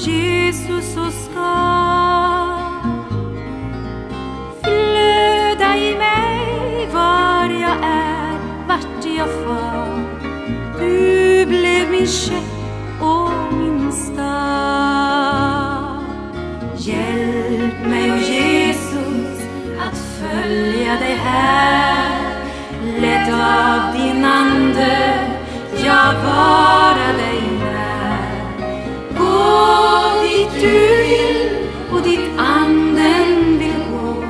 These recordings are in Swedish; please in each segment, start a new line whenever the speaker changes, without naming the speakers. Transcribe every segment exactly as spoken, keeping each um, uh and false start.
Jesus och ska flöda i mig var jag är, vart jag far. Du blev min käpp och min stav. Hjälp mig, oh Jesus, att följa dig här. Ledd av din ande, jag vara dig när. Gå dit du vill och dit anden vill gå.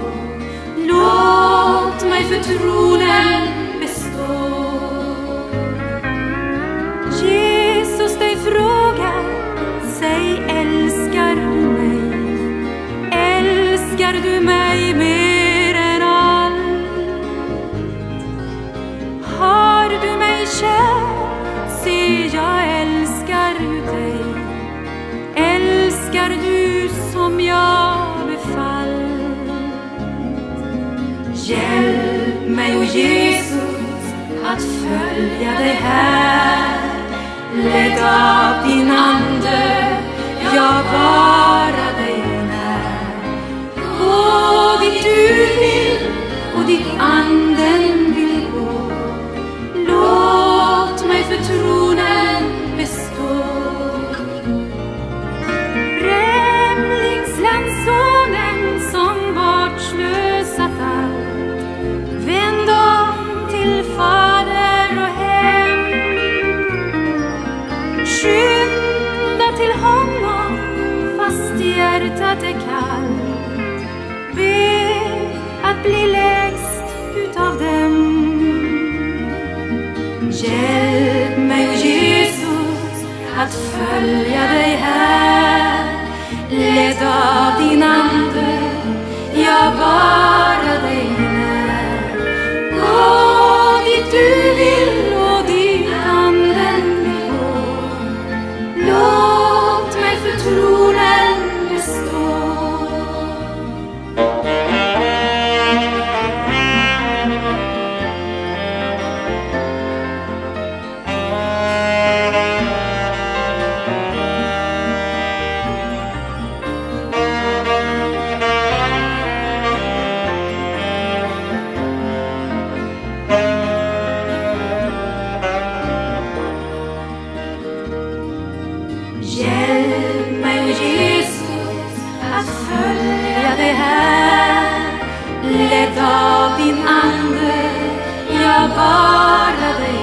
Låt mig för tronen bestå. Jesus dig frågar, säg älskar du mig? Älskar du mig mer än allt? Har du mig kär? Se, jag älskar dig. Älskar du som jag befallt? Hjälp mig, oh Jesus, att följa dig här. Ledd av din ande, jag vara dig när. Gå dit du vill och dit anden vill gå. Låt mig för tronen bestå. Främlingslandssonen som bortslösat allt, vänd om till fader och hem. Skynda till honom fast hjärtat är kallt. Be att bli lägst utav dem. Hjälp mig, oh Jesus, att följa dig här. Ledd av din ande, jag vara dig när. Gå dit du vill och dit anden vill gå. Låt mig för tronen bestå. Hjälp mig, oh Jesus, att följa dig här. Ledd av din ande, jag vara dig